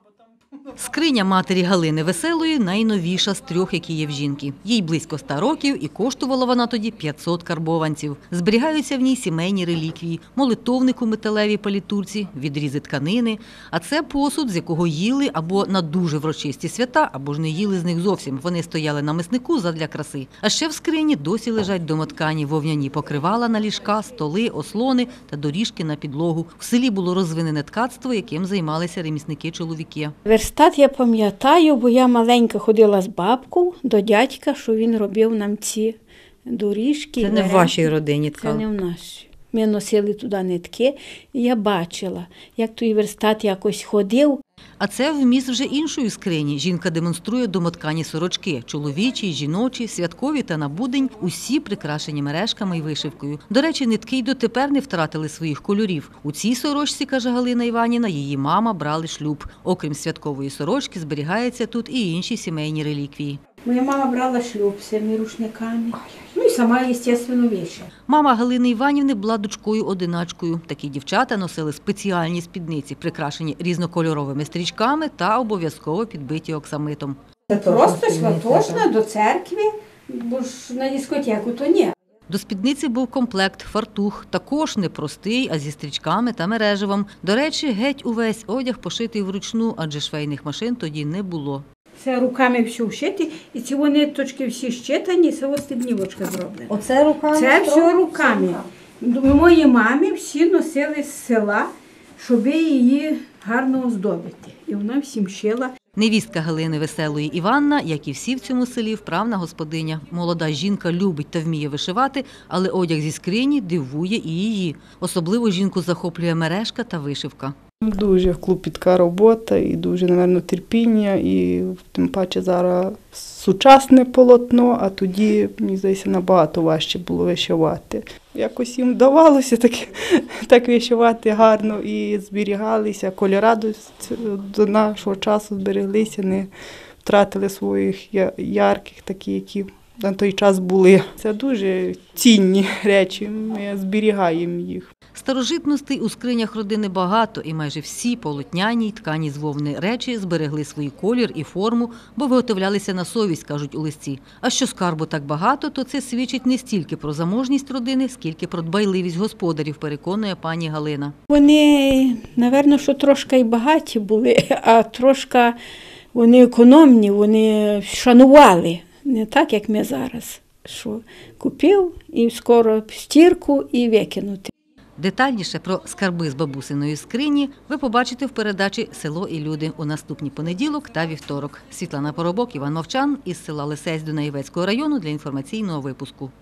Скриня матері Галини Веселої – найновіша з 3, які є в жінки. Їй близько 100 років і коштувала вона тоді 500 карбованців. Зберігаються в ній сімейні реліквії – молитовник у металевій палітурці, відрізи тканини. А це посуд, з якого їли або на дуже врочисті свята, або ж не їли з них зовсім. Вони стояли на миснику задля краси. А ще в скрині досі лежать домоткані вовняні покривала на ліжка, столи, ослони та доріжки на підлогу. В селі було розвинене ткацтво, яким займалися ремісники-чоловіки. Верстат я пам'ятаю, бо я маленька ходила з бабкою до дядька, що він робив нам ці доріжки. Це не в вашій родині ткали? Це не в нашій. Ми носили туди нитки, і я бачила, як той верстат якось ходив. А це вміст вже іншої скрині. Жінка демонструє домоткані сорочки – чоловічі, жіночі, святкові та на будень – усі прикрашені мережками і вишивкою. До речі, нитки й дотепер не втратили своїх кольорів. У цій сорочці, каже Галина Іванівна, її мама брали шлюб. Окрім святкової сорочки, зберігаються тут і інші сімейні реліквії. Моя мама брала шлюб з цими рушниками. Ну і сама, звісно, вішала. Мама Галини Іванівни була дочкою-одиначкою. Такі дівчата носили спеціальні спідниці, прикрашені різнокольоровими стрічками та обов'язково підбиті оксамитом. Просто святошна до церкви, бо ж на дискотеку то ні. До спідниці був комплект, фартух, також не простий, а зі стрічками та мереживом. До речі, геть увесь одяг пошитий вручну, адже швейних машин тоді не було. Це руками все вшити, і ці ниточки всі щитані, це ось стебнівочка зроблена. Оце руками? Це все руками. Мої мамі всі носили з села, щоб її гарно оздобити. І вона всім шила. Невістка Галини Веселої Іванна, як і всі в цьому селі, вправна господиня. Молода жінка любить та вміє вишивати, але одяг зі скрині дивує і її. Особливо жінку захоплює мережка та вишивка. Дуже клопітка робота і дуже, напевно, терпіння, і тим паче зараз сучасне полотно, а тоді, мені здається, набагато важче було вишивати. Якось їм вдавалося так вишивати гарно і зберігалися, кольори до нашого часу збереглися, не втратили своїх ярких, такі, які на той час були. Це дуже цінні речі, ми зберігаємо їх. Старожитностей у скринях родини багато, і майже всі полотняні й ткані з вовни речі зберегли свій колір і форму, бо виготовлялися на совість, кажуть у листі. А що скарбу так багато, то це свідчить не стільки про заможність родини, скільки про дбайливість господарів, переконує пані Галина. Вони, напевно, що трошки й багаті були, а трошки вони економні, вони шанували. Не так, як ми зараз, що купив і скоро в стірку і викинути. Детальніше про скарби з бабусиної скрині ви побачите в передачі «Село і люди» у наступний понеділок та вівторок. Світлана Поробок, Іван Мовчан із села Лисець Дунаєвецького району для інформаційного випуску.